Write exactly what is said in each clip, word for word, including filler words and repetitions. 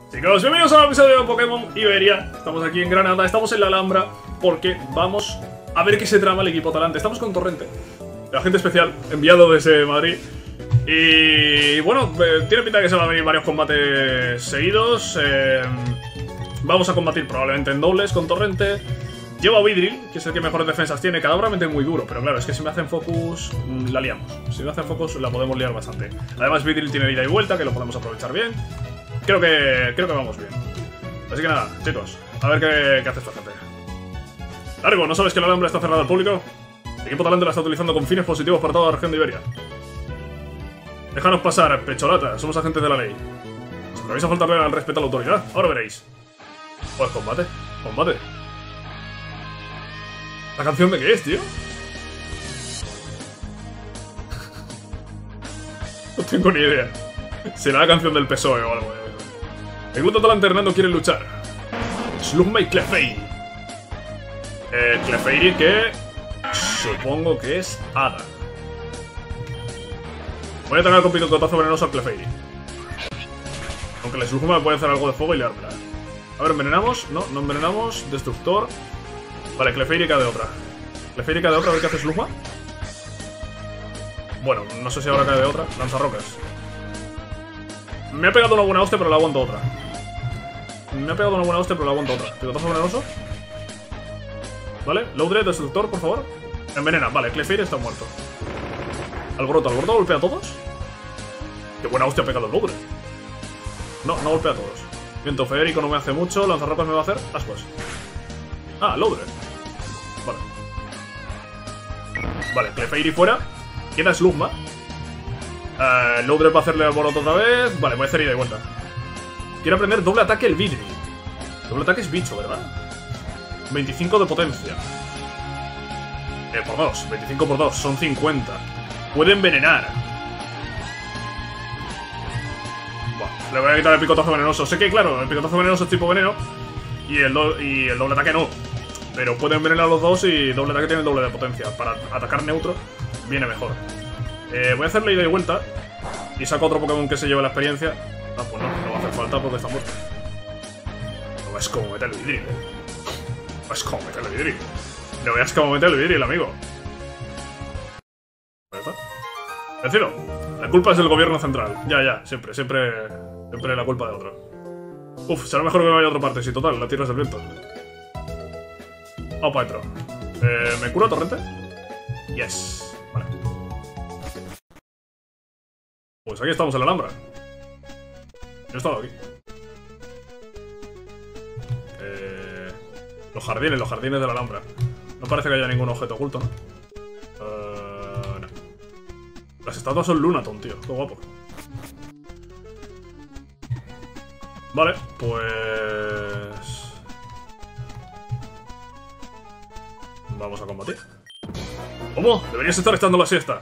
Chicos, bienvenidos a un episodio de Pokémon Iberia. Estamos aquí en Granada, estamos en la Alhambra porque vamos a ver qué se trama el equipo Talante. Estamos con Torrente, el agente especial enviado desde Madrid. Y bueno, eh, tiene pinta de que se van a venir varios combates seguidos. eh, Vamos a combatir probablemente en dobles con Torrente. Llevo a Vidril, que es el que mejores defensas tiene. Cadabra mete muy duro, pero claro, es que si me hacen focus mmm, la liamos. Si me hacen focus la podemos liar bastante. Además Vidril tiene ida y vuelta, que lo podemos aprovechar bien. Creo que, creo que vamos bien. Así que nada, chicos, a ver qué, qué hace esta gente. Largo, ¿no sabes que la Alhambra está cerrada al público? El equipo Talante la está utilizando con fines positivos para toda la región de Iberia. Déjanos pasar, pecholata, somos agentes de la ley. Si me vais a faltarle al respeto a la autoridad, ahora veréis. Pues combate, combate. ¿La canción de qué es, tío? No tengo ni idea. Será la canción del P S O E o algo. El grupo Talante Hernando quiere luchar. Slugma y Clefairy. Eh, Clefairy que... supongo que es Hada. Voy a atacar con picotazo venenoso a Clefairy. Aunque el Slugma me puede hacer algo de fuego y liármela. A ver, ¿envenenamos? No, no envenenamos. Destructor. Vale, Clefairy cae de otra. Clefairy cae de otra, a ver qué hace Slugma. Bueno, no sé si ahora cae de otra. Lanzarrocas. Me ha pegado una buena hostia, pero la aguanto otra. Me ha pegado una buena hostia, pero la aguanto otra. Picotazo venenoso. Vale, Loudred, destructor, por favor. Envenena, vale, Clefairy está muerto. Alboroto, ¿Alboroto golpea a todos? Qué buena hostia ha pegado el Loudred. No, no golpea a todos. Viento feérico no me hace mucho. Lanzarrocas me va a hacer ascuas. Ah, Loudred. Vale. Vale, Clefairy fuera. Queda Slugma. Uh, Loudred va a hacerle alboroto otra vez. Vale, voy a hacer ida y vuelta. Quiero aprender doble ataque el Vidril. Doble ataque es bicho, ¿verdad? veinticinco de potencia. Eh, por dos. veinticinco por dos. Son cincuenta. Puede envenenar. Bueno, le voy a quitar el picotazo venenoso. Sé que, claro, el picotazo venenoso es tipo veneno. Y el, do y el doble ataque no. Pero puede envenenar a los dos y doble ataque tiene el doble de potencia. Para atacar neutro viene mejor. Eh, voy a hacerle ida y vuelta. Y saco otro Pokémon que se lleve la experiencia. Ah, pues no, no va a hacer falta porque está muerto. No es como meter el vidril. No es como meter el vidril. No veas como meter el vidril, amigo. ¿Verdad? Decilo, la culpa es del gobierno central. Ya, ya, siempre, siempre. Siempre la culpa de otro. Uf, será mejor que me vaya a otra parte. Si total, la tierra es del viento. Vamos para adentro. Eh, ¿Me cura Torrente? Yes. Vale. Pues aquí estamos en la Alhambra. Yo he estado aquí. Eh, los jardines, los jardines de la Alhambra. No parece que haya ningún objeto oculto, ¿no? Uh, no. Las estatuas son Lunaton, tío. Qué guapo. Vale, pues... vamos a combatir. ¿Cómo? Deberías estar echando la siesta.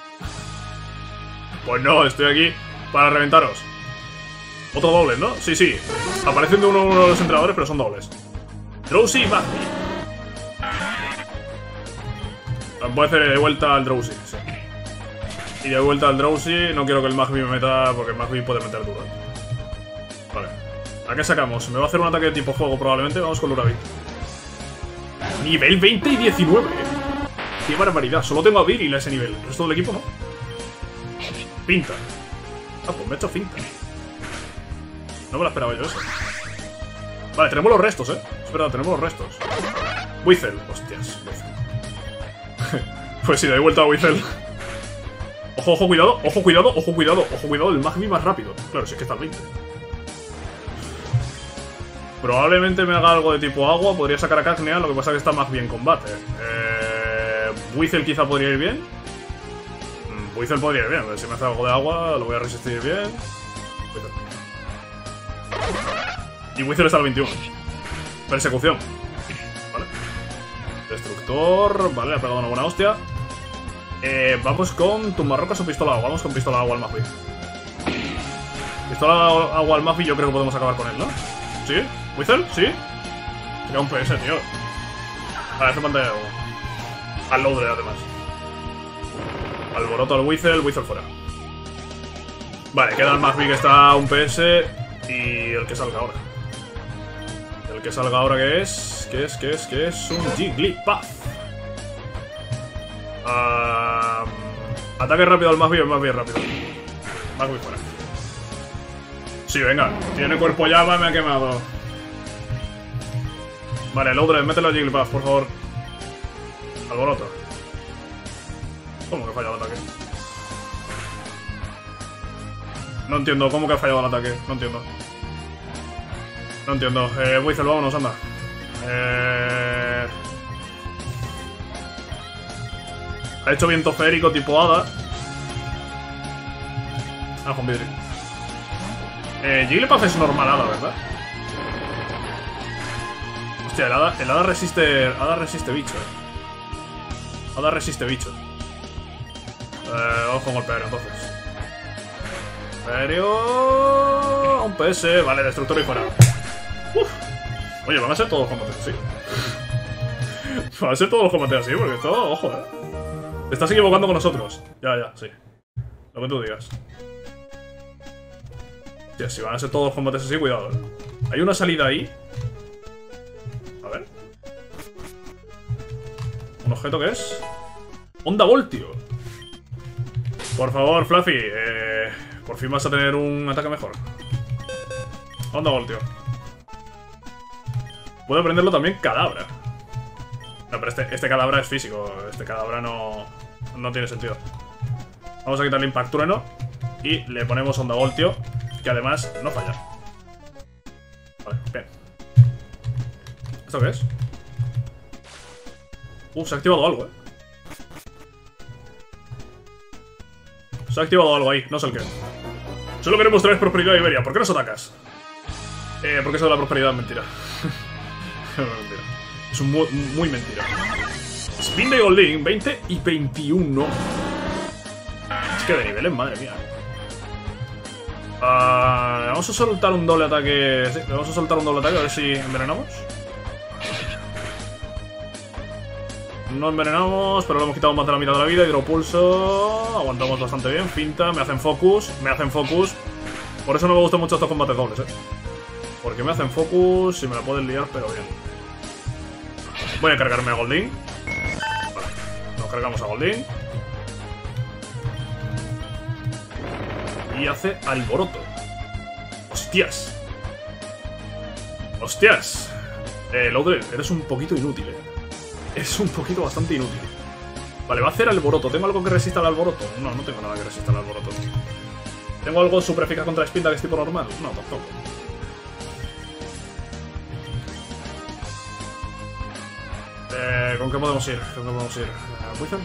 Pues no, estoy aquí para reventaros. Otro doble, ¿no? Sí, sí. Aparecen de uno, uno de los entrenadores, pero son dobles. Drowsy y Magby. Voy a hacer de vuelta al Drowsy, sí. Y de vuelta al Drowsy. No quiero que el Magby me meta, porque el Magby puede meter duro. Vale. ¿A qué sacamos? Me va a hacer un ataque de tipo fuego probablemente. Vamos con Lurabi. Nivel veinte y diecinueve. Qué barbaridad. Solo tengo a Viril a ese nivel. El resto del equipo no. Finta. Ah, pues me he hecho finta. No me lo esperaba yo eso. Vale, tenemos los restos, eh. Es verdad, tenemos los restos. Weasel. Hostias, Weasel. Pues sí, doy vuelta a Weasel. Ojo, ojo, cuidado. Ojo, cuidado, ojo, cuidado. Ojo, cuidado. El Magby más rápido. Claro, si es que está al veinte. Probablemente me haga algo de tipo agua. Podría sacar a Cagneal. Lo que pasa es que está más bien en combate. Eh, Weasel quizá podría ir bien. Weasel podría ir bien. A ver si me hace algo de agua. Lo voy a resistir bien. Y Weasel está al veintiuno. Persecución. Vale. Destructor. Vale, le ha pegado una buena hostia. Eh, vamos con tumbarrocas o pistola agua. Vamos con pistola agua al Magby. Pistola agua al Magby, yo creo que podemos acabar con él, ¿no? ¿Sí? ¿Weasel? ¿Sí? Se queda un P S, tío. Vale, hace pantalla de agua. Al Loudred, además. Alboroto al Weasel, Weasel fuera. Vale, queda el Magby que está a un P S. Y el que salga ahora. El que salga ahora que es... ¿Qué es? ¿Qué es? ¿Qué es? Un Jigglypuff. Uh, ataque rápido al más bien, más bien rápido. Más muy fuera. Sí, venga. Tiene cuerpo llama, me ha quemado. Vale, Loudred, mételo a Jigglypuff, por favor. Alboroto. ¿Cómo que ha fallado el ataque? No entiendo, ¿cómo que ha fallado el ataque? No entiendo. No entiendo. Eh, Weasel, vámonos, anda. Eh... Ha hecho viento férico tipo hada. Ah, con vidrio. Eh, Jigglypuff es normal hada, ¿verdad? Hostia, el hada, el hada resiste... Hada resiste bicho, eh. Hada resiste bicho. Eh, vamos con golpear entonces. Aéreo... Un P S, vale, destructor y fuera. Uf. Oye, van a ser todos los combates así. Van a ser todos los combates así, porque esto, ojo, eh. Te estás equivocando con nosotros. Ya, ya, sí. Lo que tú digas. Hostia, si van a ser todos los combates así, cuidado, eh. Hay una salida ahí. A ver. ¿Un objeto que es? Onda Voltio. Por favor, Fluffy, eh, por fin vas a tener un ataque mejor. Onda Voltio. Puedo aprenderlo también Cadabra. No, pero este, este Cadabra es físico. Este Cadabra no, no tiene sentido. Vamos a quitarle Impact Trueno y le ponemos Onda Voltio, que además no falla. Vale, bien. ¿Esto qué es? Uh, se ha activado algo, eh. Se ha activado algo ahí, no sé el qué. Solo queremos traer prosperidad a Iberia. ¿Por qué nos atacas? Eh, porque eso de la prosperidad es mentira. Mentira. Es un muy, muy mentira. Spin de Golding, veinte y veintiuno. Es que de niveles, madre mía. Uh, vamos a soltar un doble ataque. Sí, vamos a soltar un doble ataque a ver si envenenamos. No envenenamos, pero le hemos quitado más de la mitad de la vida. Hidropulso. Aguantamos bastante bien. Finta, me hacen focus. Me hacen focus. Por eso no me gustan mucho estos combates dobles, eh. Porque me hacen focus y me la pueden liar, pero bien. Voy a cargarme a Golding. Vale, nos cargamos a Golding. Y hace alboroto. ¡Hostias! ¡Hostias! Eh, Loudred, eres un poquito inútil, eh. Es un poquito bastante inútil. Vale, va a hacer alboroto. ¿Tengo algo que resista al alboroto? No, no tengo nada que resista al alboroto. ¿Tengo algo super eficaz contra Spinda que es tipo normal? No, tampoco. Eh, ¿Con qué podemos ir? ¿Con qué podemos ir? ¿Uh, Wizard?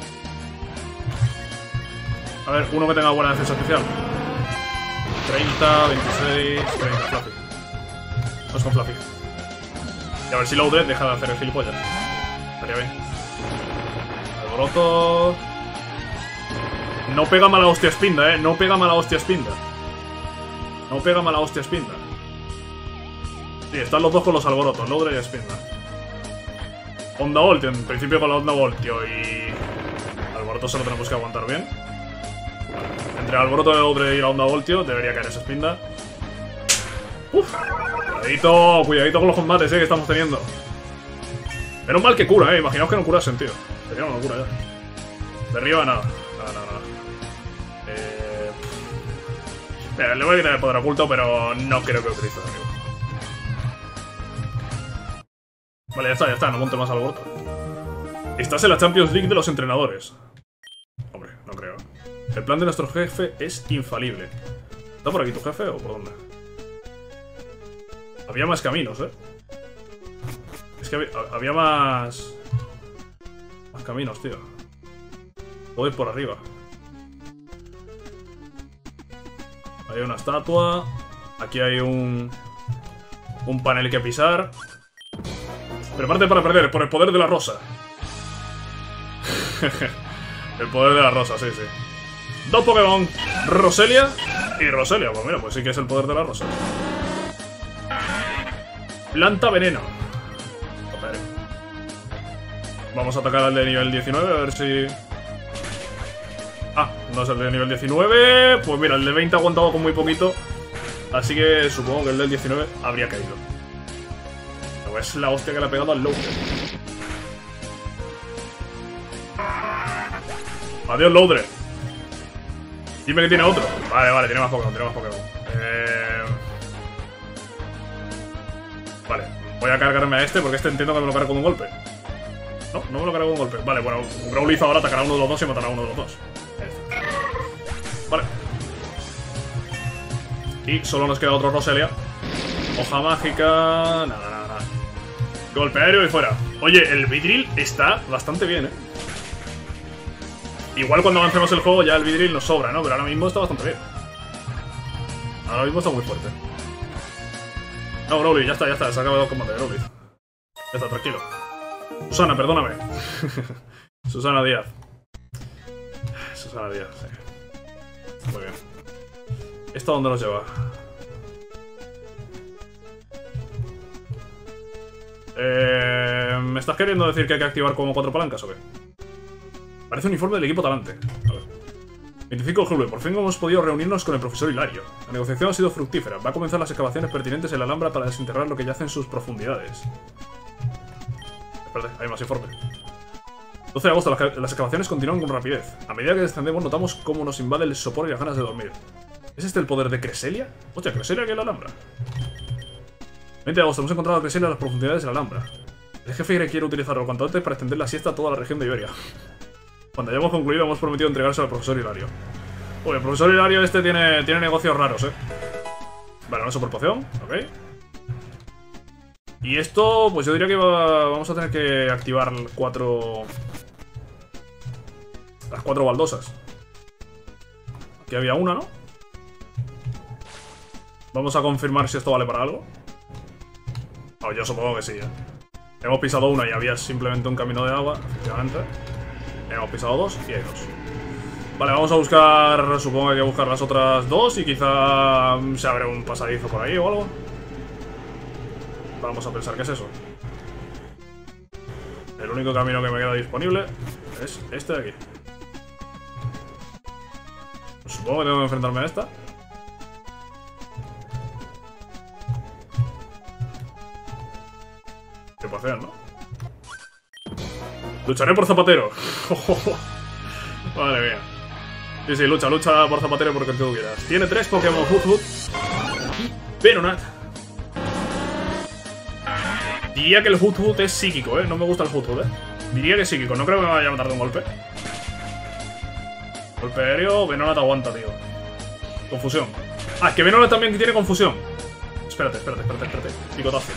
A ver, uno que tenga buena defensa especial. treinta, veintiséis, treinta, Fluffy. Vamos con Fluffy. Y a ver si Loudred deja de hacer el gilipollas. Estaría bien. Alboroto. No pega mala hostia Spinda, eh. No pega mala hostia Spinda. No pega mala hostia Spinda. Sí, están los dos con los alborotos, Loudred y Spinda. Onda Voltio, en principio con la Onda Voltio y alboroto se lo tenemos que aguantar bien. Entre el alboroto de Loudred y la Onda Voltio debería caer esa Spinda. Uf. Cuidadito, cuidadito con los combates, eh, que estamos teniendo. Menos mal que cura, eh. Imaginaos que no cura sentido. Sería una locura ya. De arriba nada. Nada, nada, nada. Eh... Mira, le voy a quitar el poder oculto, pero no creo que lo utilice de arriba. Vale, ya está, ya está. No monte más alboroto. Estás en la Champions League de los entrenadores. Hombre, no creo. El plan de nuestro jefe es infalible. ¿Está por aquí tu jefe o por dónde? Había más caminos, eh. Es que había, había más... Más caminos, tío. Puedo ir por arriba. Hay una estatua. Aquí hay un... Un panel que pisar. Prepárate para perder por el poder de la rosa. El poder de la rosa, sí, sí. Dos Pokémon. Roselia y Roselia. Pues mira, pues sí que es el poder de la rosa. Planta veneno. Joder. Vamos a atacar al de nivel diecinueve, a ver si... Ah, no es el de nivel diecinueve. Pues mira, el de veinte ha aguantado con muy poquito. Así que supongo que el del diecinueve habría caído. Pero es la hostia que le ha pegado al Loader. Adiós, Loader. Dime que tiene otro. Vale, vale, tiene más Pokémon, tiene más Pokémon. Eh... Vale, voy a cargarme a este porque este entiendo que me lo cargo con un golpe. No, no me lo cargo con un golpe. Vale, bueno, Growlithe ahora atacará a uno de los dos y matará a uno de los dos. Vale. Y solo nos queda otro Roselia. Hoja mágica... Nada, nada, nada. Golpe aéreo y fuera. Oye, el Vidril está bastante bien, ¿eh? Igual cuando avancemos el juego ya el Vidril nos sobra, ¿no? Pero ahora mismo está bastante bien. Ahora mismo está muy fuerte. No, Growlithe, ya está, ya está. Se ha acabado el combate de Growlithe. Ya está, tranquilo. Susana, perdóname. Susana Díaz. Susana Díaz, sí. Muy bien. ¿Esto dónde nos lleva? Eh, ¿Me estás queriendo decir que hay que activar como cuatro palancas o qué? Parece un uniforme del equipo Talante. A ver. veinticinco de julio. Por fin hemos podido reunirnos con el profesor Hilario. La negociación ha sido fructífera. Va a comenzar las excavaciones pertinentes en la Alhambra para desenterrar lo que yace en sus profundidades. Espérate, hay más informe. doce de agosto. Las, las excavaciones continúan con rapidez. A medida que descendemos notamos cómo nos invade el sopor y las ganas de dormir. ¿Es este el poder de Cresselia? Hostia, Cresselia que es la Alhambra. veinte de agosto. Hemos encontrado a Cresselia en las profundidades de la Alhambra. El jefe quiere utilizarlo cuanto antes para extender la siesta a toda la región de Iberia. Cuando hayamos concluido hemos prometido entregarse al profesor Hilario. Uy, el profesor Hilario este tiene, tiene negocios raros, eh. Vale, una super poción, ok. Y esto, pues yo diría que va, vamos a tener que activar cuatro... Las cuatro baldosas. Aquí había una, ¿no? Vamos a confirmar si esto vale para algo. Oh, yo supongo que sí, ¿eh? Hemos pisado una y había simplemente un camino de agua, efectivamente. Hemos pisado dos y hay dos. Vale, vamos a buscar, supongo que hay que buscar las otras dos y quizá se abre un pasadizo por ahí o algo. Vamos a pensar que es eso. El único camino que me queda disponible es este de aquí. Supongo que tengo que enfrentarme a esta. ¿Qué puedo hacer, no? Lucharé por Zapatero. Madre mía. Sí, sí, lucha, lucha por Zapatero porque tú quieras. Tiene tres Pokémon Hoothoot y Venonat. Diría que el Hoothoot es psíquico, ¿eh? No me gusta el Hoothoot, ¿eh? Diría que es psíquico, no creo que me vaya a matar de un golpe. Golpe aéreo, Venonat aguanta, tío. Confusión. Ah, es que Venonat también tiene confusión. Espérate, espérate, espérate, espérate. Picotazo.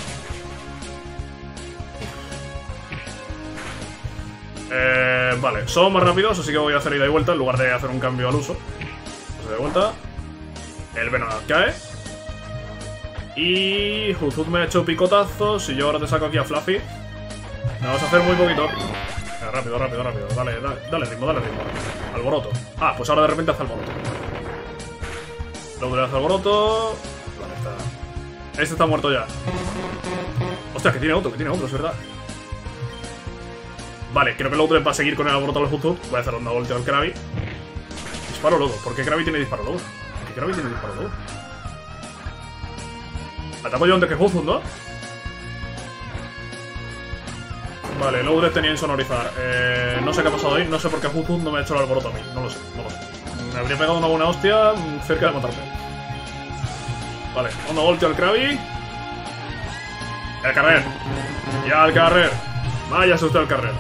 Eh, vale, son más rápidos, así que voy a hacer ida y vuelta en lugar de hacer un cambio al uso. Pues de vuelta. El Venonat cae. Y Hoothoot me ha hecho picotazos. Y yo ahora te saco aquí a Fluffy. Me vas a hacer muy poquito. Eh, rápido, rápido, rápido. Dale, dale, dale ritmo, dale ritmo. Alboroto. Ah, pues ahora de repente hace alboroto. Luego le hace alboroto. Vale, está. Este está muerto ya. Hostia, que tiene otro, que tiene otro, es verdad. Vale, creo que el otro va a seguir con el alboroto al Hoothoot. Voy a hacer onda volteo al Krabby. Disparo lodo. ¿Por qué Krabby tiene disparo lodo? ¿Por qué Krabby tiene disparo lodo? Ataco yo antes que Hoothoot, ¿no? Vale, Loudred tenía insonorizar. Eh, no sé qué ha pasado ahí. No sé por qué Hoothoot no me ha hecho el alboroto a mí. No lo sé, no lo sé. Me habría pegado una buena hostia cerca de matarme. Vale, onda volteo al Krabby. Y al carrer. Y al carrer. Váyase usted al carrer.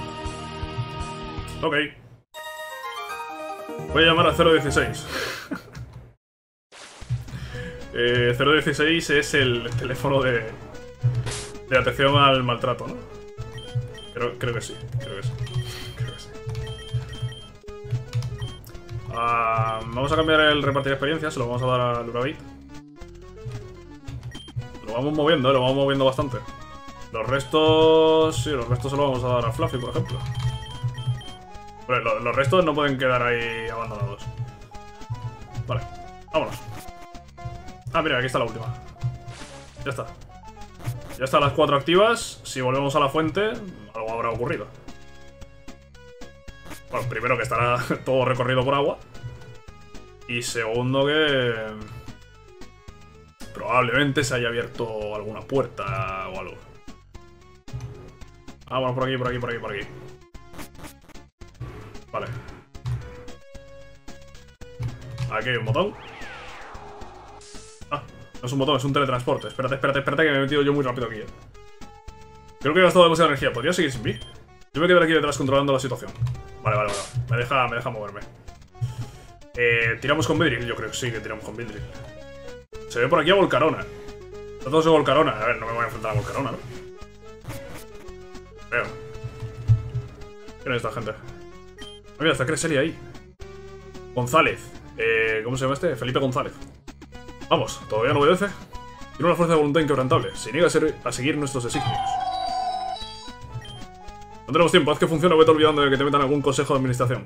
Ok. Voy a llamar a cero dieciséis. eh, cero dieciséis es el teléfono de, de atención al maltrato, ¿no? Creo, creo que sí, creo que sí. Creo que sí. Uh, vamos a cambiar el repartir experiencias, se lo vamos a dar a Lurabit. Lo vamos moviendo, ¿eh? Lo vamos moviendo bastante. Los restos... Sí, los restos se los vamos a dar a Fluffy, por ejemplo. Pero los, los restos no pueden quedar ahí abandonados. Vale, vámonos. Ah, mira, aquí está la última. Ya está. Ya están las cuatro activas. Si volvemos a la fuente, algo habrá ocurrido. Bueno, primero que estará todo recorrido por agua. Y segundo que... Probablemente se haya abierto alguna puerta o algo. Ah, bueno, por aquí, por aquí, por aquí, por aquí. Vale. Aquí hay un botón. Ah, no es un botón, es un teletransporte. Espérate, espérate, espérate, que me he metido yo muy rápido aquí, eh. Creo que he gastado demasiada energía. ¿Podría seguir sin mí? Yo me quedaré aquí detrás controlando la situación. Vale, vale, vale. Me deja, me deja moverme. Eh, tiramos con Vidril, yo creo que sí que tiramos con Vidril. Se ve por aquí a Volcarona. Está todos de Volcarona. A ver, no me voy a enfrentar a Volcarona, ¿no? Veo. ¿Quién es esta gente? Ah, mira, está Cresselia ahí. González. Eh, ¿Cómo se llama este? Felipe González. Vamos, todavía no obedece. Tiene una fuerza de voluntad inquebrantable. Se niega a, ser, a seguir nuestros designios. No tenemos tiempo, haz que funcione o vete olvidando de que te metan algún consejo de administración.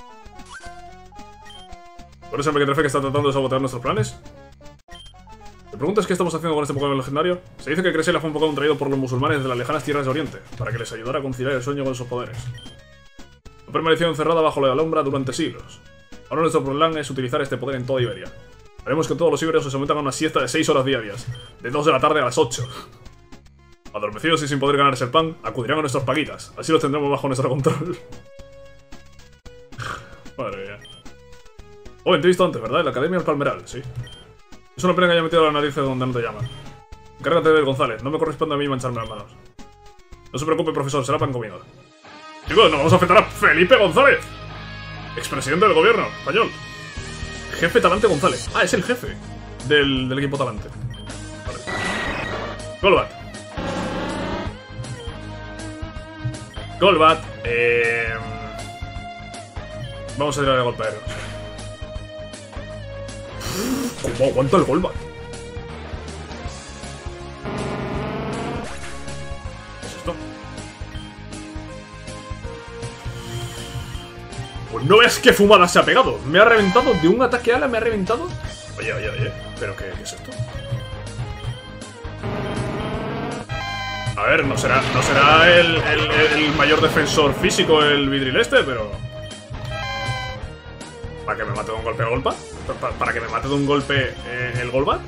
¿Por eso el Mequetrefe que está tratando de sabotear nuestros planes? ¿Te preguntas qué estamos haciendo con este Pokémon legendario? Se dice que Cresselia fue un Pokémon traído por los musulmanes de las lejanas tierras de Oriente, para que les ayudara a conciliar el sueño con sus poderes. Ha permanecido encerrada bajo la alhambra durante siglos. Ahora nuestro plan es utilizar este poder en toda Iberia. Haremos que todos los iberios se sometan a una siesta de seis horas diarias, de dos de la tarde a las ocho. Adormecidos y sin poder ganarse el pan, acudirán a nuestros paguitas. Así los tendremos bajo nuestro control. Madre mía. Oh, te he visto antes, ¿verdad? En la Academia del Palmeral, sí. Es una pena que haya metido la nariz donde no te llaman. Encárgate de González, no me corresponde a mí mancharme las manos. No se preocupe, profesor, será pan comido. Chicos, nos vamos a enfrentar a Felipe González, expresidente del gobierno español. Jefe Talante González. Ah, es el jefe del, del equipo Talante. Vale. Golbat. Golbat. Eh... Vamos a tirar de golpe aéreo. ¿Cómo aguanta el Golbat? ¿Qué es esto? Pues no ves qué fumada se ha pegado. Me ha reventado de un ataque ala, me ha reventado. Oye, oye, oye. ¿Pero qué, qué es esto? A ver, no será, no será el, el, el mayor defensor físico el Vidril este, pero... ¿Para que me mate de un golpe el Golbat? ¿Para, para que me mate de un golpe eh, el Golbat?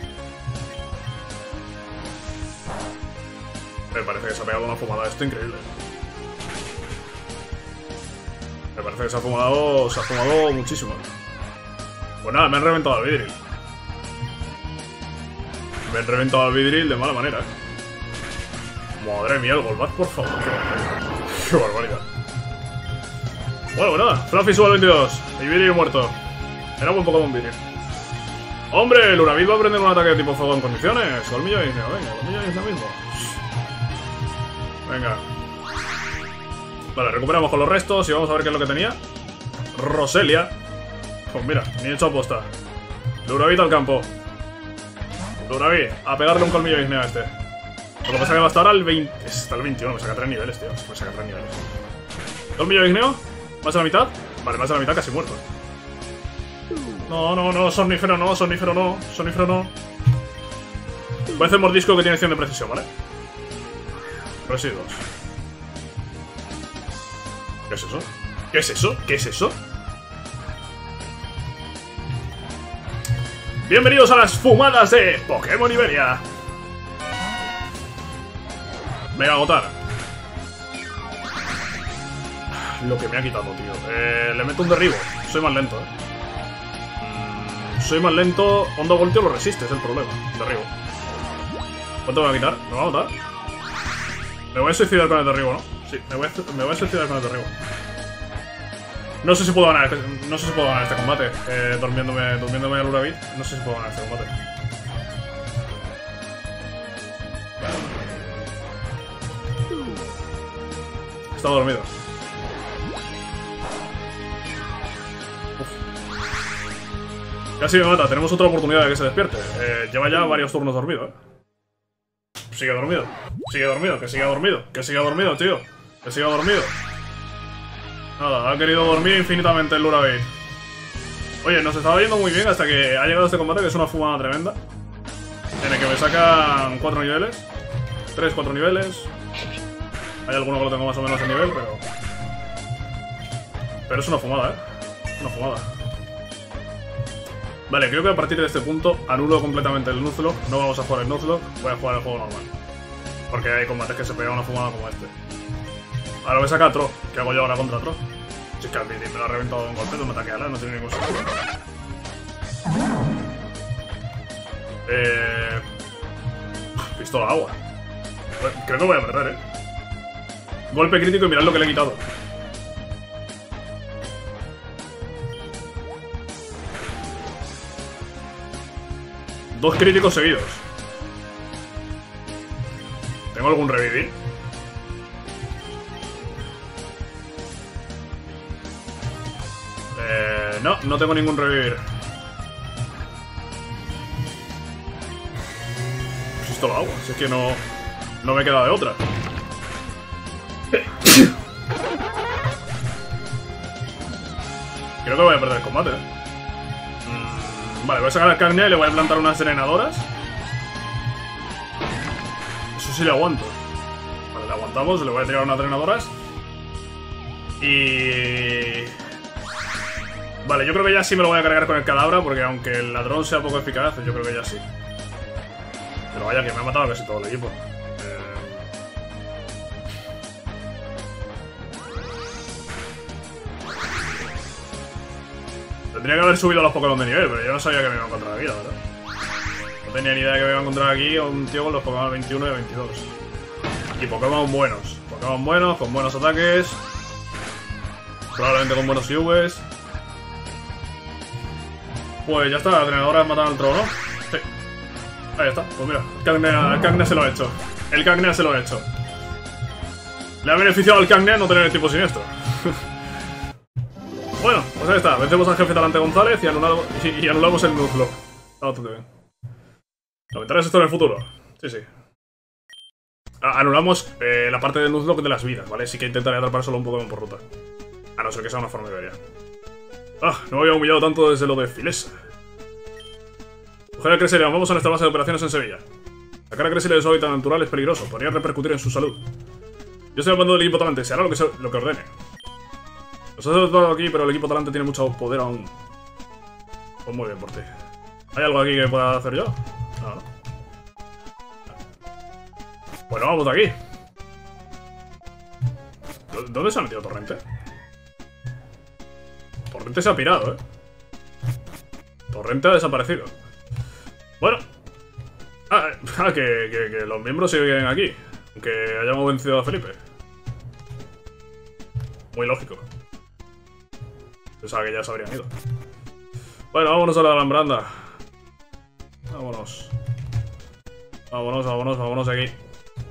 Me parece que se ha pegado una fumada esto increíble. Me parece que se ha fumado, se ha fumado muchísimo. Pues nada, me han reventado al Vidril. Me han reventado al Vidril de mala manera. Madre mía, el Golbat, por favor. Qué barbaridad. Qué barbaridad. Bueno, pues nada, Fluffy sube al veintidós. Y Vidril muerto. Era un Pokémon Vidril. ¡Hombre! El Uravid va a aprender un ataque de tipo fuego en condiciones. Colmillo y Isneo, venga, Colmillo y Isneo mismo. Venga. Vale, recuperamos con los restos y vamos a ver qué es lo que tenía. Roselia. Pues mira, ni hecho aposta. Uravid al campo. Uravid, a pegarle un colmillo y Isneo a este. Lo que pasa que va a estar al veinte. Está al veintiuno, me saca tres niveles, tío. Me saca tres niveles. Colmillo y Isneo. ¿Más a la mitad? Vale, más a la mitad, casi muerto. No, no, no, sonífero no, sonífero no, sonífero no. Voy a hacer mordisco que tiene cien de precisión, ¿vale? Residuos. ¿Qué es eso? ¿Qué es eso? ¿Qué es eso? Bienvenidos a las fumadas de Pokémon Iberia. Mega agotar. Lo que me ha quitado, tío. Eh, le meto un derribo. Soy más lento, eh. Mm, soy más lento. Hondo voltio lo resiste, es el problema. Derribo. ¿Cuánto me va a quitar? ¿Me va a matar? Me voy a suicidar con el derribo, ¿no? Sí, me voy a, me voy a suicidar con el derribo. No sé si puedo ganar este, no sé si puedo ganar este combate. Eh, durmiéndome, durmiéndome al Uravid. No sé si puedo ganar este combate. Está dormido. Casi me mata, tenemos otra oportunidad de que se despierte. Eh, lleva ya varios turnos dormido, eh. Sigue dormido, sigue dormido, que siga dormido, que siga dormido, tío. Que siga dormido. Nada, ha querido dormir infinitamente el Uravid. Oye, nos estaba yendo muy bien hasta que ha llegado este combate, que es una fumada tremenda. En el que me sacan cuatro niveles. tres, cuatro niveles. Hay alguno que lo tengo más o menos en nivel, pero... Pero es una fumada, eh. Una fumada. Vale, creo que a partir de este punto anulo completamente el Nuzlocke. No vamos a jugar el Nuzlocke, voy a jugar el juego normal. Porque hay combates que se pegan una fumada como este. Ahora voy a sacar a Tro. ¿Qué hago yo ahora contra Tro? Si es que al principio me lo ha reventado de un golpe de un ataque ala, no tiene ningún sentido. Eh... Pistola agua. Creo que voy a perder, eh. Golpe crítico y mirad lo que le he quitado. Dos críticos seguidos. ¿Tengo algún revivir? Eh, no, no tengo ningún revivir. Pistola agua, si es que no, no me he quedado de otra. Creo que voy a perder el combate, ¿eh? Mm, vale, voy a sacar el Cagnea y le voy a plantar unas drenadoras. Eso sí le aguanto. Vale, le aguantamos, le voy a tirar unas drenadoras. Y... Vale, yo creo que ya sí me lo voy a cargar con el Cadabra, porque aunque el ladrón sea poco eficaz, yo creo que ya sí. Pero vaya que me ha matado casi todo el equipo. Eh... Tendría que haber subido los Pokémon de nivel, pero yo no sabía que me iba a encontrar aquí, la verdad. No tenía ni idea de que me iba a encontrar aquí un tío con los Pokémon veintiuno y veintidós. Y Pokémon buenos. Pokémon buenos, con buenos ataques. Probablemente con buenos I Vs. Pues ya está, la entrenadora matan al trono, ¿no? Sí. Ahí está, pues mira, el Cagnea, el Cagnea se lo ha hecho. El Cagnea se lo ha hecho. Le ha beneficiado al Cagnea no tener el tipo siniestro. Bueno, pues ahí está, vencemos al jefe Talante González y anulamos, y, y anulamos el Nuzlocke. Está bastante bien. Comentarás esto en el futuro. Sí, sí. Ah, anulamos eh, la parte del Nuzlocke de las vidas, ¿vale? Sí que intentaré atrapar solo un Pokémon por ruta. A no ser que sea una forma Iberia. Ah, no me había humillado tanto desde lo de Filesa. Mujer Cresselia, vamos a nuestra base de operaciones en Sevilla. Sacar a Cresselia de su hábitat natural es peligroso, podría repercutir en su salud. Yo estoy al mando del equipo Talante, se hará lo que, se, lo que ordene. Nos has todo aquí, pero el equipo Talante tiene mucho poder aún. Pues muy bien por ti. ¿Hay algo aquí que pueda hacer yo? No, no. Bueno, vamos de aquí. ¿Dónde se ha metido Torrente? Torrente se ha pirado, eh. Torrente ha desaparecido. Bueno. Ah, ah que, que, que los miembros siguen aquí. Aunque hayamos vencido a Felipe. Muy lógico. Pensaba que ya se habrían ido. Bueno, vámonos a la Alambranda. Vámonos. Vámonos, vámonos, vámonos de aquí.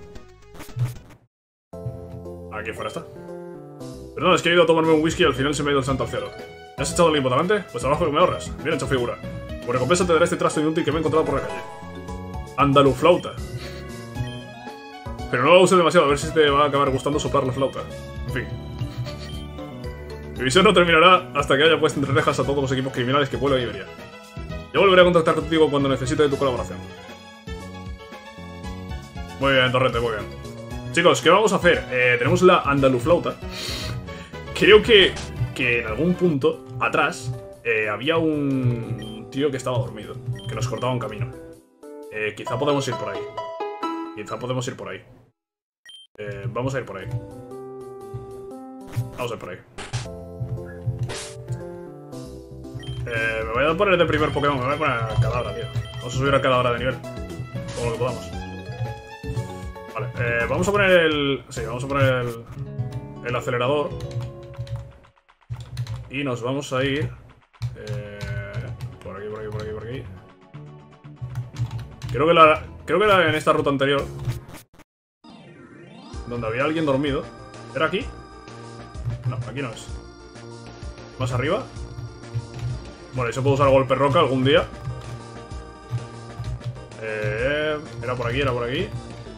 Aquí fuera está. Perdón, es que he ido a tomarme un whisky y al final se me ha ido el santo al cielo. ¿Me has echado el limpo delante? Pues trabajo que me ahorras. Bien hecho, figura. Por recompensa te daré este trasto inútil que me he encontrado por la calle. Andaluflauta. Pero no lo uses demasiado, a ver si te va a acabar gustando soplar la flauta. En fin. Mi visión no terminará hasta que haya puesto entre rejas a todos los equipos criminales que pueblan Iberia. Yo volveré a contactar contigo cuando necesite de tu colaboración. Muy bien, Torrente, muy bien. Chicos, ¿qué vamos a hacer? Eh, tenemos la Andaluflauta. Creo que, que en algún punto atrás eh, había un tío que estaba dormido, que nos cortaba un camino. Eh, quizá podemos ir por ahí. Quizá podemos ir por ahí. Eh, vamos a ir por ahí. Vamos a ir por ahí. Eh, me voy a poner de primer Pokémon, me voy a poner al Cadabra, tío. Vamos a subir al Cadabra de nivel. Todo lo que podamos. Vale, eh, vamos a poner el... Sí, vamos a poner el... El acelerador. Y nos vamos a ir... Eh, por aquí, por aquí, por aquí, por aquí. Creo que la... Creo que era en esta ruta anterior. Donde había alguien dormido. ¿Era aquí? No, aquí no es. ¿Más arriba? Bueno, y se puede usar golpe roca algún día. Eh, era por aquí, era por aquí.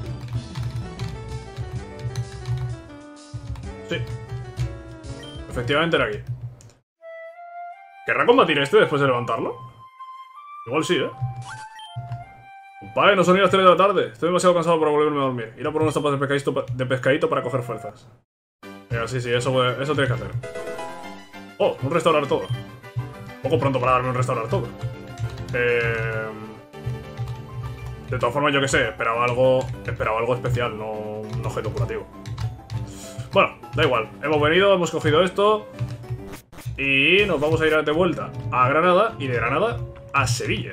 Sí. Efectivamente era aquí. ¿Querrá combatir este después de levantarlo? Igual sí, ¿eh? Compadre, no son ni las tres de la tarde. Estoy demasiado cansado para volverme a dormir. Ir a por unas tapas de pescadito, de pescadito para coger fuerzas. Venga, sí, sí, eso, eso tienes que hacer. Oh, un restaurar todo. Poco pronto para darme un restaurar todo. Eh, de todas formas, yo que sé, esperaba algo, esperaba algo especial, no un objeto curativo. Bueno, da igual. Hemos venido, hemos cogido esto. Y nos vamos a ir de vuelta a Granada. Y de Granada a Sevilla.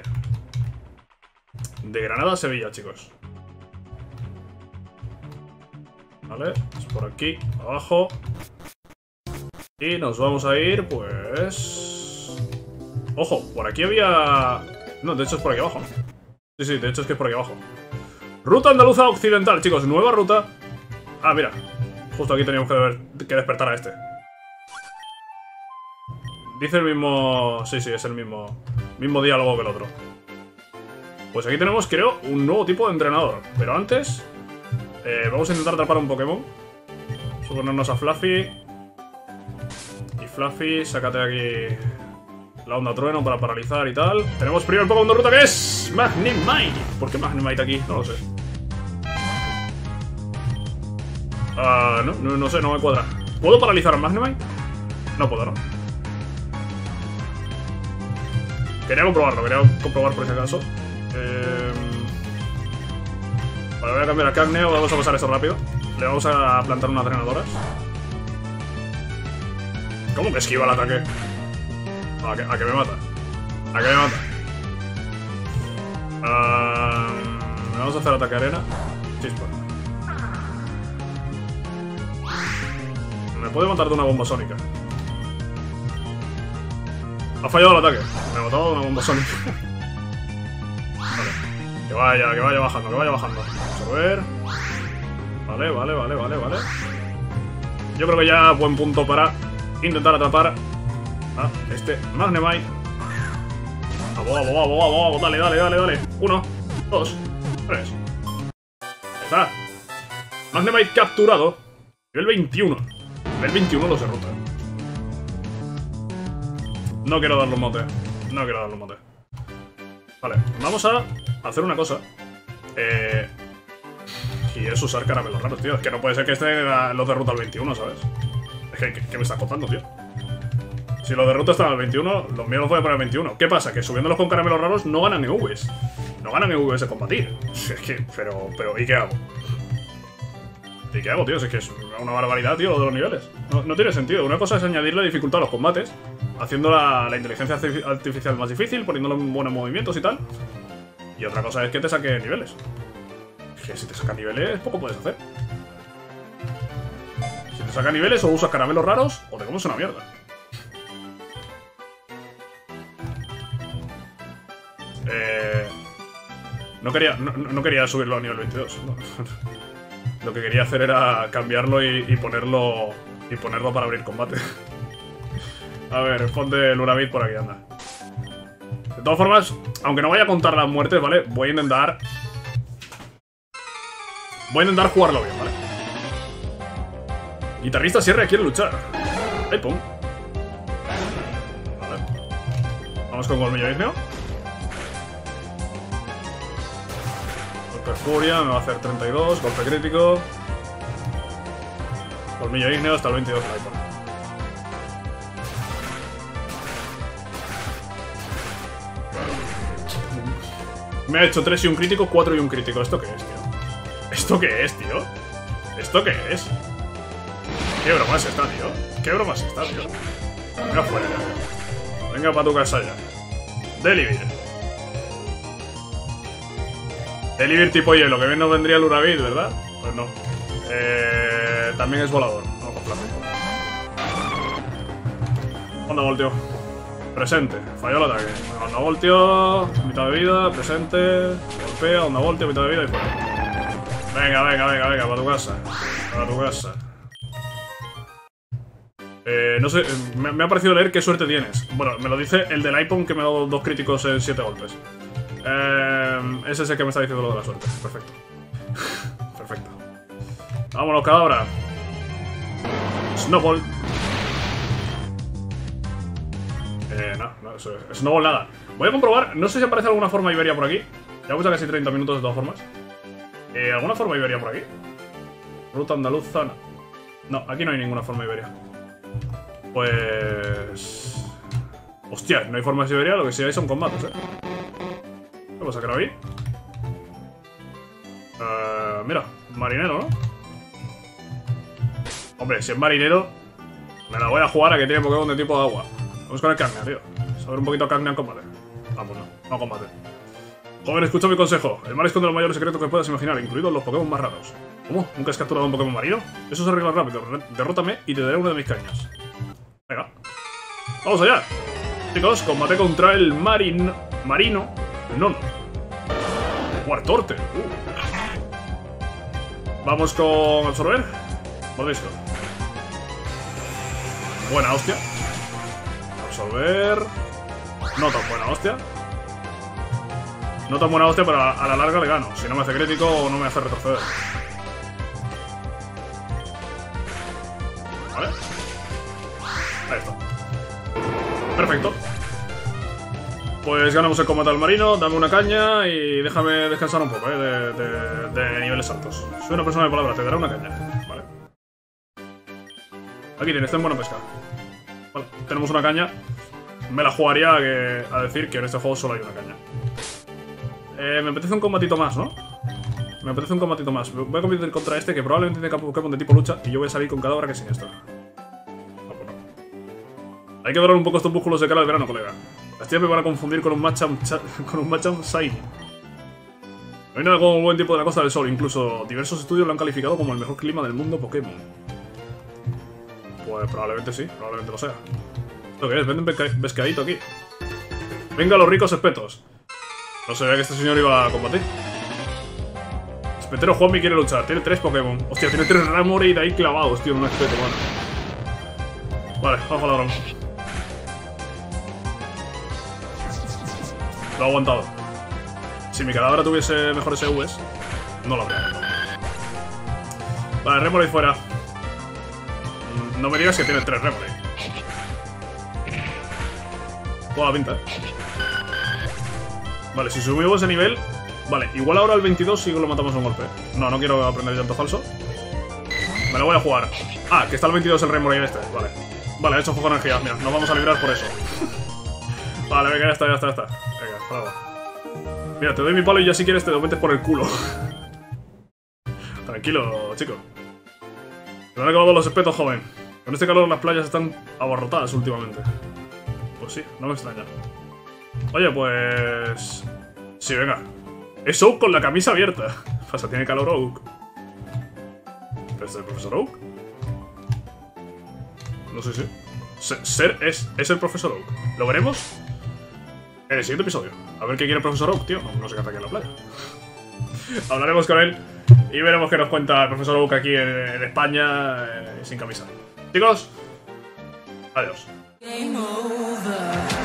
De Granada a Sevilla, chicos. Vale, es por aquí, abajo. Y nos vamos a ir, pues... Ojo, por aquí había... No, de hecho es por aquí abajo. Sí, sí, de hecho es que es por aquí abajo. Ruta andaluza occidental, chicos, nueva ruta. Ah, mira, justo aquí teníamos que, ver, que despertar a este. Dice el mismo... Sí, sí, es el mismo Mismo diálogo que el otro. Pues aquí tenemos, creo, un nuevo tipo de entrenador. Pero antes eh, vamos a intentar atrapar un Pokémon. Vamos a ponernos a Fluffy. Y Fluffy, sácate aquí la onda trueno para paralizar y tal. Tenemos primero el Pokémon de ruta, que es Magnemite. ¿Por qué Magnemite aquí? No lo sé. Ah, uh, no, no, no sé, no me cuadra. ¿Puedo paralizar a Magnemite? No puedo, ¿no? Quería comprobarlo, quería comprobar por si acaso. Eh... Vale, voy a cambiar a Cagneo, vamos a pasar eso rápido. Le vamos a plantar unas drenadoras. ¿Cómo me esquiva el ataque? A que, a que me mata. A que me mata. Uh... Vamos a hacer ataque arena. Chispa. Me puede matar de una bomba sónica. Ha fallado el ataque. Me ha matado de una bomba sónica. Vale. Que vaya, que vaya bajando, que vaya bajando. Vamos a ver. Vale, vale, vale, vale, vale. Yo creo que ya buen punto para intentar atrapar a este Magnemite. Vamos, vamos, vamos, vamos. Dale, dale, dale, dale. Uno, dos, tres. Ahí está. Magnemite capturado. Nivel veintiuno. Nivel veintiuno los derrota. No quiero darle un mote. No quiero darle un mote. Vale, vamos a hacer una cosa. Eh... Y es usar caramelos raros, tío. Es que no puede ser que este los derrota al veintiuno, ¿sabes? Es que, ¿qué me estás contando, tío? Si los derrotas están al veintiuno, los míos los voy a poner al veintiuno. ¿Qué pasa? Que subiéndolos con caramelos raros no ganan E Vs. No ganan E Vs de combatir. Es que, pero, pero, ¿y qué hago? ¿Y qué hago, tío? Es que es una barbaridad, tío, lo de los niveles. No, no tiene sentido. Una cosa es añadirle dificultad a los combates, haciendo la, la inteligencia artificial más difícil, poniéndole buenos movimientos y tal. Y otra cosa es que te saque niveles. Es que si te saca niveles, poco puedes hacer. Si te saca niveles, o usas caramelos raros, o te comes una mierda. Eh... No quería, no, no quería subirlo a nivel veintidós. No. Lo que quería hacer era cambiarlo y, y ponerlo y ponerlo para abrir combate. A ver, ponte el Urabit por aquí, anda. De todas formas, aunque no vaya a contar las muertes, ¿vale? Voy a intentar... Voy a intentar jugarlo bien, ¿vale? Guitarrista Sierra quiere luchar. Ahí, pum. Vale. Vamos con Colmillo Ígneo. Golpe Furia, me va a hacer treinta y dos. Golpe crítico. Colmillo Ígneo hasta el veintidós. Ahí, pum. Me ha hecho tres y un crítico, cuatro y un crítico. ¿Esto qué es, tío? ¿Esto qué es, tío? ¿Esto qué es? ¿Qué bromas está, tío? ¿Qué bromas está, tío? Venga fuera ya. Venga para tu casa ya. Delibir. Delibir tipo hielo, que bien nos vendría el Urabit, ¿verdad? Pues no. Eh, también es volador. Vamos con plástico. Onda volteo. Presente. Falló el ataque. Onda volteo. Mitad de vida. Presente. Golpea. Onda volteo. Mitad de vida y fuera. Venga, venga, venga, venga. Para tu casa. Para tu casa. Eh, no sé. Me, me ha parecido leer qué suerte tienes. Bueno, me lo dice el del iPhone que me ha dado dos críticos en siete golpes. Eh, es ese que me está diciendo lo de la suerte. Perfecto. Perfecto. Vámonos, cadabra. Snowball. Eh, no, no, eso es. Snowball nada. Voy a comprobar. No sé si aparece alguna forma Iberia por aquí. Llevamos ya casi treinta minutos de todas formas. Eh, ¿Alguna forma Iberia por aquí? Ruta andaluza. No. No, aquí no hay ninguna forma Iberia. Pues... Hostia, no hay formas Iberia, lo que sí hay son combates, eh. va a sacar ahí? Uh, mira, marinero, ¿no? Hombre, si es marinero, me la voy a jugar a que tiene Pokémon de tipo de agua. Vamos con el Cagnia, tío. Saber un poquito Cagnia en combate. Vamos, no, no combate. Joven, escucha mi consejo. El mar esconde los mayores secretos que puedas imaginar, incluidos los Pokémon más raros. ¿Cómo? ¿Nunca has capturado un Pokémon marino? Eso se arregla rápido. Derrótame y te daré uno de mis cañas. Venga. ¡Vamos allá! Chicos, combate contra el marin... marino Nono. Wartorte. Uh. Vamos con absorber. Mordisco. Buena hostia. Absorber. No tan buena hostia. No tan buena hostia, pero a, a la larga le gano. Si no me hace crítico o no me hace retroceder. Vale. Ahí está. Perfecto. Pues ganamos el combate al marino, dame una caña y déjame descansar un poco, eh, de, de, de niveles altos. Soy una persona de palabra, te daré una caña. Vale. Aquí tienes, ten buena pesca. Vale, tenemos una caña. Me la jugaría a, que, a decir que en este juego solo hay una caña. Eh, me apetece un combatito más, ¿no? Me apetece un combatito más. Voy a competir contra este que probablemente tenga Pokémon de tipo lucha y yo voy a salir con cada hora que siniestra. No, pues no. Hay que dorar un poco estos músculos de cara al verano, colega. Las tías me van a confundir con un Machamp con un Machamp Shiny. No hay nada como un buen tiempo de la Costa del Sol. Incluso diversos estudios lo han calificado como el mejor clima del mundo Pokémon. Pues probablemente sí, probablemente lo sea. ¿Esto qué es? Venden un pescadito aquí. Venga los ricos espetos. No sabía que este señor iba a combatir. Espetero Juanmi quiere luchar. Tiene tres Pokémon. Hostia, tiene tres Remoraid ahí clavados, tío, en un espeto, bueno. Vale, vamos a la broma. Lo ha aguantado. Si mi cadáver tuviese mejores E Vs, no lo habría. Vale, Remoraid fuera. No me digas que tiene tres Remoraid. Toda la pinta, eh. Vale, si subimos ese nivel... Vale, igual ahora al veintidós sí que lo matamos a un golpe. No, no quiero aprender llanto falso. Me lo voy a jugar. Ah, que está el veintidós el Remoraid este. Vale. Vale, he hecho foco de energía. Mira, nos vamos a librar por eso. Vale, venga, ya está, ya está, ya está. Venga, bravo. Mira, te doy mi palo y ya si quieres te lo metes por el culo. Tranquilo, chico. Me han acabado los espetos, joven. Con este calor las playas están abarrotadas últimamente. Pues sí, no me extraña. Oye, pues... Sí, venga. Es Oak con la camisa abierta. Pasa, tiene calor Oak. ¿Es el profesor Oak? No sé si... Ser es, es el profesor Oak. ¿Lo veremos? En el siguiente episodio. A ver qué quiere el profesor Oak, tío. No, no sé qué hace aquí en la playa. Hablaremos con él y veremos qué nos cuenta el profesor Oak aquí en, en España eh, sin camisa. Chicos, adiós. Game over.